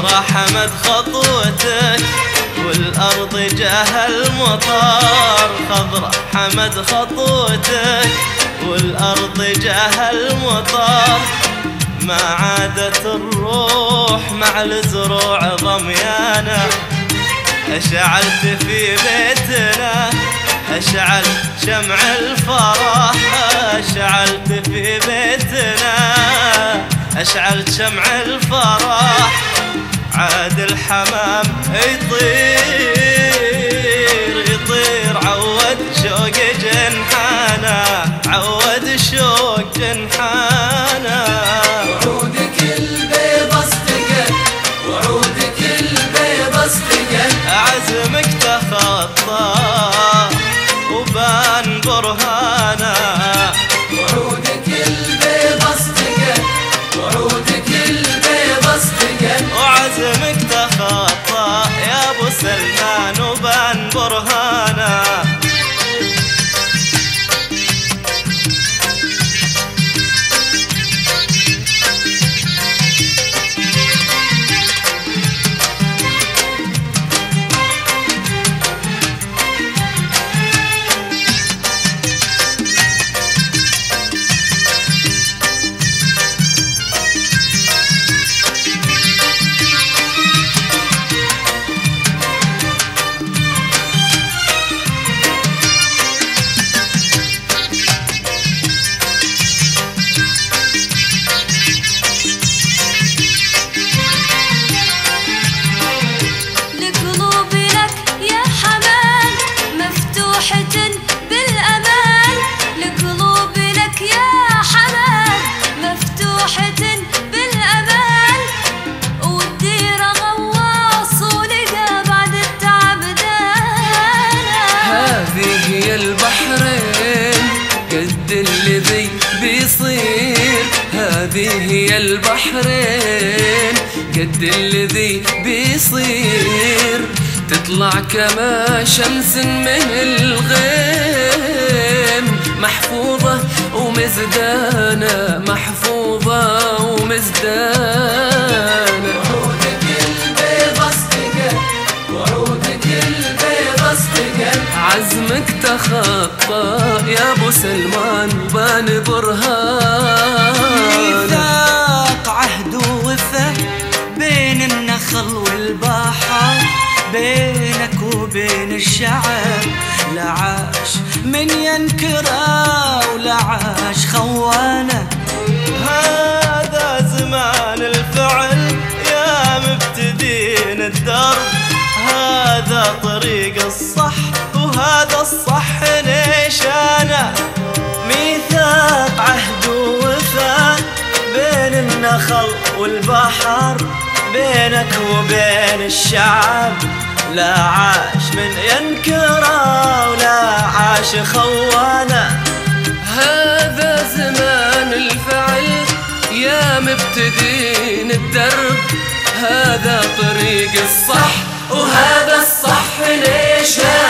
خضرة حمد خطوتك والأرض جاه المطر. خضرة حمد خطوتك والأرض جاه المطر. ما عادت الروح مع الزروع ضميانة. أشعلت في بيتنا أشعل شمع الفرح. أشعلت في بيتنا أشعلت شمع الفرح. عاد الحمام يطير عود شوق جنحانا. عود شوق جنحانا. وعودك البيض اصطقل وعودك البيض اصطقل. عزمك تخطى وبان برهانا. وعودك البيض اصطقل وعودك البيض اصطقل. وعزمك تخطى يا ابو سلمان وبان برهانا. هذه هي البحرين قد الذي بيصير. تطلع كما شمس من الغيم. محفوظة ومزدانة محفوظة ومزدانة. وعودك البيض اصطقل وعودك البيض اصطقل. عزمك تخطى يا ابو سلمان وبان برهان. ميثاق عهد ووفا بين النخل والبحر. بينك وبين الشعب لا عاش من ينكره ولا عاش خوانه. هذا زمان الفعل يا مبتدين الدرب. هذا طريق الصح وهذا الصح نيشانه. ميثاق عهد ووفا بين النخل والبحر. بينك وبين الشعب لا عاش من ينكره ولا عاش خوانه. هذا زمان الفعل يا مبتدين الدرب. هذا طريق الصح وهذا الصح نيشان.